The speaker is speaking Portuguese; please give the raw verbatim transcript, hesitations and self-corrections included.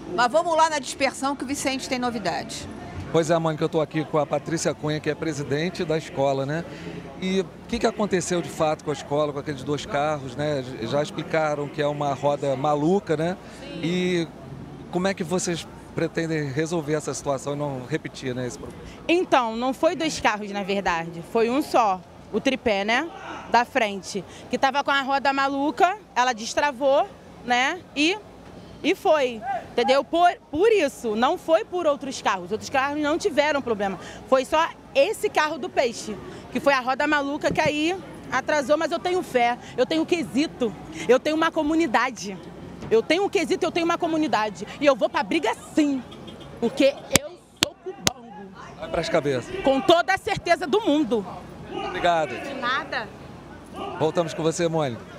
Mas vamos lá na dispersão que o Vicente tem novidades. Pois é, Mônica, eu estou aqui com a Patrícia Cunha, que é presidente da escola, né? E o que, que aconteceu de fato com a escola, com aqueles dois carros, né? Já explicaram que é uma roda maluca, né? Sim. E como é que vocês pretendem resolver essa situação e não repetir, né, esse problema? Então, não foi dois carros, na verdade, foi um só, o tripé, né, da frente, que estava com a roda maluca, ela destravou, né, e, e foi, entendeu? Por, por isso, não foi por outros carros, outros carros não tiveram problema, foi só esse carro do peixe, que foi a roda maluca que aí atrasou, mas eu tenho fé, eu tenho quesito, eu tenho uma comunidade. Eu tenho um quesito, eu tenho uma comunidade. E eu vou pra briga sim, porque eu sou cubongo. Vai pras cabeças. Com toda a certeza do mundo. Obrigado. De nada. Voltamos com você, Mônica.